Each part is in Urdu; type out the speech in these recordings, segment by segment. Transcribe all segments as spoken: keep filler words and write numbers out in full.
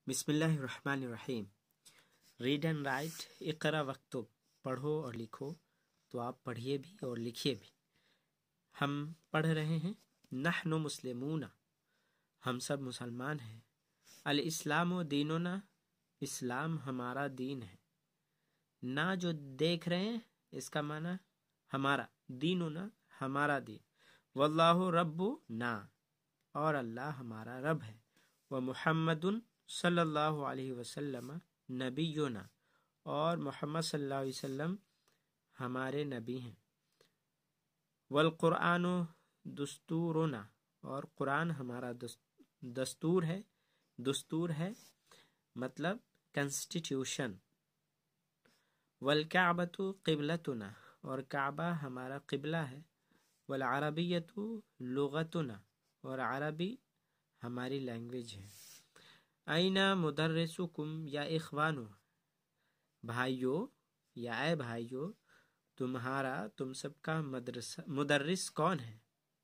بسم اللہ الرحمن الرحیم۔ ریڈ اینڈ رائٹ، اقرا وکتب، پڑھو اور لکھو۔ تو آپ پڑھیے بھی اور لکھیے بھی۔ ہم پڑھ رہے ہیں نحن مسلمون، ہم سب مسلمان ہیں۔ الاسلام و دیننا، اسلام ہمارا دین ہے۔ نا جو دیکھ رہے ہیں اس کا معنی ہمارا، دیننا ہمارا دین۔ واللہ رب نا، اور اللہ ہمارا رب ہے۔ ومحمد صلی اللہ علیہ وسلم نبینا، اور محمد صلی اللہ علیہ وسلم ہمارے نبی ہیں۔ والقرآن دستورنا، اور قرآن ہمارا دستور ہے۔ دستور ہے مطلب کنسٹیٹیوشن۔ والکعبۃ قبلتنا، اور کعبہ ہمارا قبلہ ہے۔ والعربیۃ لغتنا، اور عربی ہماری لینگویج ہے۔ اینا مدرسکم یا اخوانو، بھائیو یا اے بھائیو، تمہارا تم سب کا مدرسہ مدرس کون ہے؟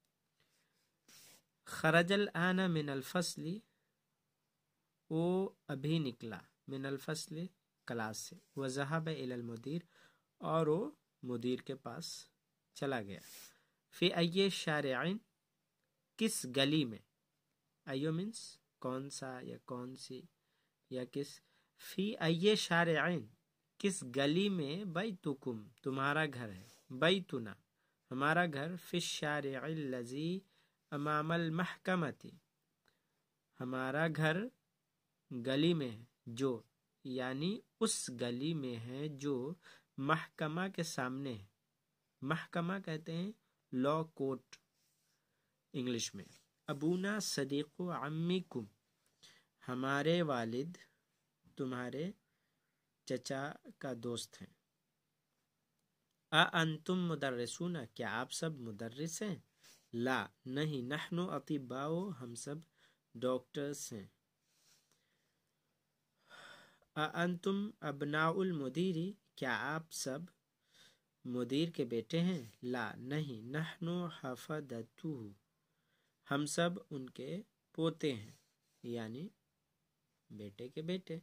خرج الآن من الفصل، وہ ابھی نکلا، من الفصل کلاس سے۔ وذهب الى المدیر، اور وہ مدیر کے پاس چلا گیا۔ فی ای شارع، کس گلی میں؟ ایو مینس کون سا یا کون سی یا کس۔ فی ای شارع، کس گلی میں؟ بیتکم، تمہارا گھر ہے۔ بیتنا ہمارا گھر۔ فی الشارع الذی امام المحکمۃ، ہمارا گھر گلی میں ہے جو، یعنی اس گلی میں ہے جو محکمہ کے سامنے ہے۔ محکمہ کہتے ہیں لا کورٹ انگلش میں۔ ابونا صدیق عمیکم، ہمارے والد تمہارے چچا کا دوست ہیں۔ اانتم مدرسون، کیا آپ سب مدرس ہیں؟ لا نہیں، نحن اطباء، ہم سب ڈاکٹرس ہیں۔ اانتم ابناء المدیر، کیا آپ سب مدیر کے بیٹے ہیں؟ لا نہیں، نحن حفدتہ، ہم سب ان کے پوتے ہیں، یعنی بیٹے کے بیٹے۔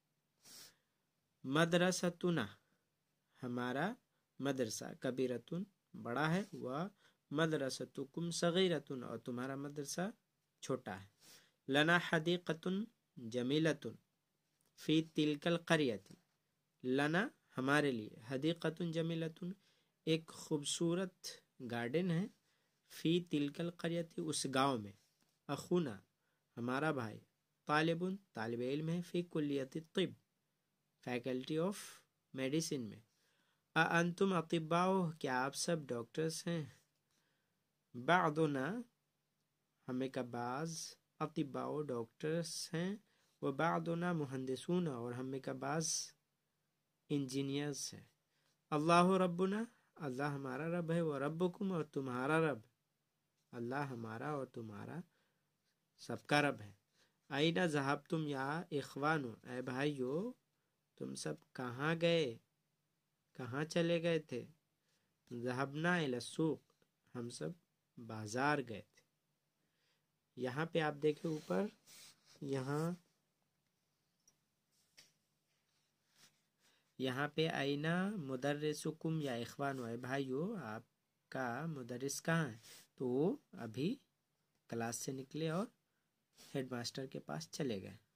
مدرستنا، ہمارا مدرسہ، کبیرتن بڑا ہے، و مدرستکم صغیرتن، اور تمہارا مدرسہ چھوٹا ہے۔ لنا حدیقۃ جمیلۃ فی تلک القریۃ، لنا ہمارے لیے، حدیقۃ جمیلۃ ایک خوبصورت گارڈن ہے، فی تلک القریۃ اس گاؤں میں۔ اخونا ہمارا بھائی، طالب طالب علم ہے، فی کلیۃ الطب فیکلٹی آف میڈیسن میں۔ اانتم اطباء، کیا آپ سب ڈاکٹرس ہیں؟ بعضنا ہمیں کا بعض، اطباء ڈاکٹرس ہیں، و بعضنا مہندسون، اور ہمیں کا بعض انجینئرس ہیں۔ اللہ ربنا، اللہ ہمارا رب ہے، و ربکم، اور تمہارا رب، اللہ ہمارا اور تمہارا سب کا رب ہے۔ اینا ذہبتم یا اخوانو، اے بھائیو تم سب کہاں گئے، کہاں چلے گئے تھے؟ ذہبنا الی السوق، ہم سب بازار گئے تھے۔ یہاں پہ آپ دیکھیں اوپر، یہاں یہاں پہ اینا مدرسکم یا اخوانو، اے بھائیو آپ کا مدرس کہاں ہے؟ تو وہ ابھی کلاس سے نکلے اور ہیڈ ماسٹر کے پاس چلے گئے۔